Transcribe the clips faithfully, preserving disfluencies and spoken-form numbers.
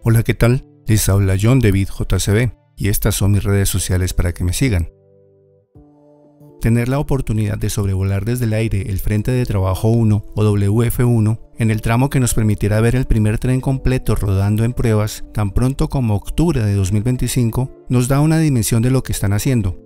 Hola, ¿qué tal? Les habla John de BitJCB y estas son mis redes sociales para que me sigan. Tener la oportunidad de sobrevolar desde el aire el Frente de Trabajo uno o W F uno en el tramo que nos permitirá ver el primer tren completo rodando en pruebas tan pronto como octubre de dos mil veinticinco nos da una dimensión de lo que están haciendo.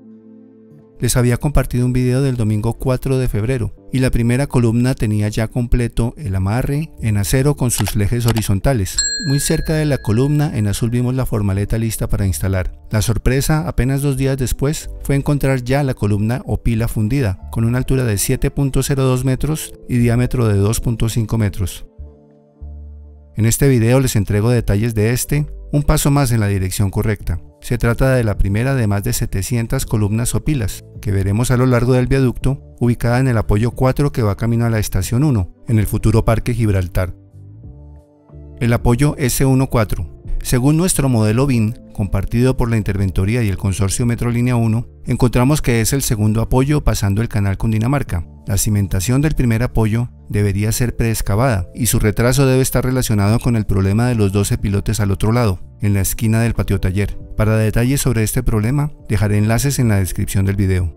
Les había compartido un video del domingo cuatro de febrero y la primera columna tenía ya completo el amarre en acero con sus flejes horizontales. Muy cerca de la columna en azul vimos la formaleta lista para instalar. La sorpresa apenas dos días después fue encontrar ya la columna o pila fundida con una altura de siete punto cero dos metros y diámetro de dos punto cinco metros. En este video les entrego detalles de este, un paso más en la dirección correcta. Se trata de la primera de más de setecientas columnas o pilas que veremos a lo largo del viaducto, ubicada en el apoyo cuatro que va camino a la estación uno, en el futuro Parque Gibraltar. El apoyo S uno cuatro. Según nuestro modelo B I N, compartido por la Interventoría y el Consorcio Metrolínea uno, encontramos que es el segundo apoyo pasando el canal Cundinamarca. La cimentación del primer apoyo debería ser preexcavada y su retraso debe estar relacionado con el problema de los doce pilotes al otro lado, en la esquina del patio taller. Para detalles sobre este problema, dejaré enlaces en la descripción del video.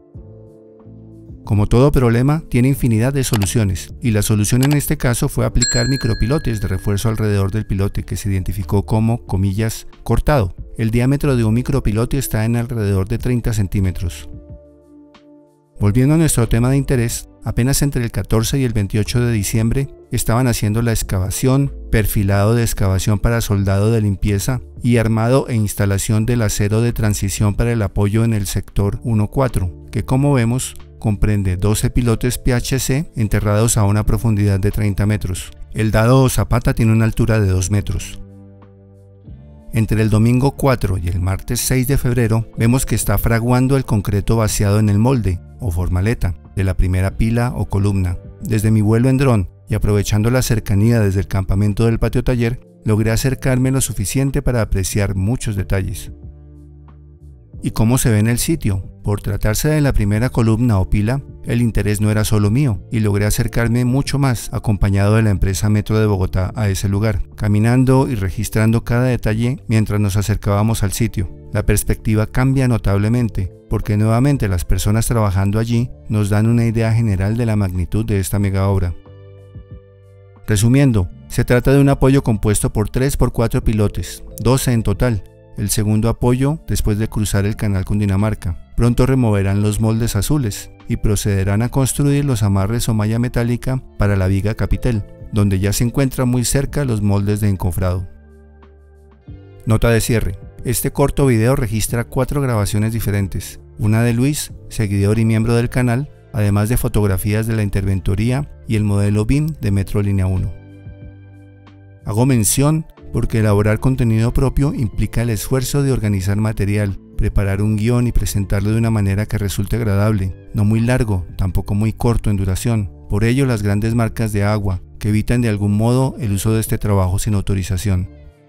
Como todo problema, tiene infinidad de soluciones, y la solución en este caso fue aplicar micropilotes de refuerzo alrededor del pilote que se identificó como, comillas, cortado. El diámetro de un micropilote está en alrededor de treinta centímetros. Volviendo a nuestro tema de interés, apenas entre el catorce y el veintiocho de diciembre estaban haciendo la excavación, perfilado de excavación para soldado de limpieza y armado e instalación del acero de transición para el apoyo en el sector uno cuatro, que como vemos comprende doce pilotes P H C enterrados a una profundidad de treinta metros. El dado o zapata tiene una altura de dos metros. Entre el domingo cuatro y el martes seis de febrero vemos que está fraguando el concreto vaciado en el molde o formaleta de la primera pila o columna. Desde mi vuelo en dron y aprovechando la cercanía desde el campamento del patio taller, logré acercarme lo suficiente para apreciar muchos detalles. ¿Y cómo se ve en el sitio? Por tratarse de la primera columna o pila, el interés no era solo mío y logré acercarme mucho más acompañado de la empresa Metro de Bogotá a ese lugar, caminando y registrando cada detalle mientras nos acercábamos al sitio. La perspectiva cambia notablemente porque nuevamente las personas trabajando allí nos dan una idea general de la magnitud de esta mega obra. Resumiendo, se trata de un apoyo compuesto por tres por cuatro pilotes, doce en total. El segundo apoyo después de cruzar el canal Cundinamarca. Pronto removerán los moldes azules y procederán a construir los amarres o malla metálica para la viga capitel, donde ya se encuentran muy cerca los moldes de encofrado. Nota de cierre. Este corto video registra cuatro grabaciones diferentes, una de Luis, seguidor y miembro del canal, además de fotografías de la Interventoría y el modelo B I M de Metrolínea uno. Hago mención porque elaborar contenido propio implica el esfuerzo de organizar material, preparar un guión y presentarlo de una manera que resulte agradable, no muy largo, tampoco muy corto en duración. Por ello las grandes marcas de agua, que evitan de algún modo el uso de este trabajo sin autorización.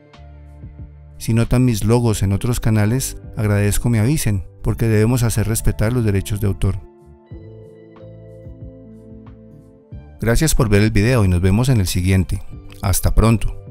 Si notan mis logos en otros canales, agradezco me avisen, porque debemos hacer respetar los derechos de autor. Gracias por ver el video y nos vemos en el siguiente. Hasta pronto.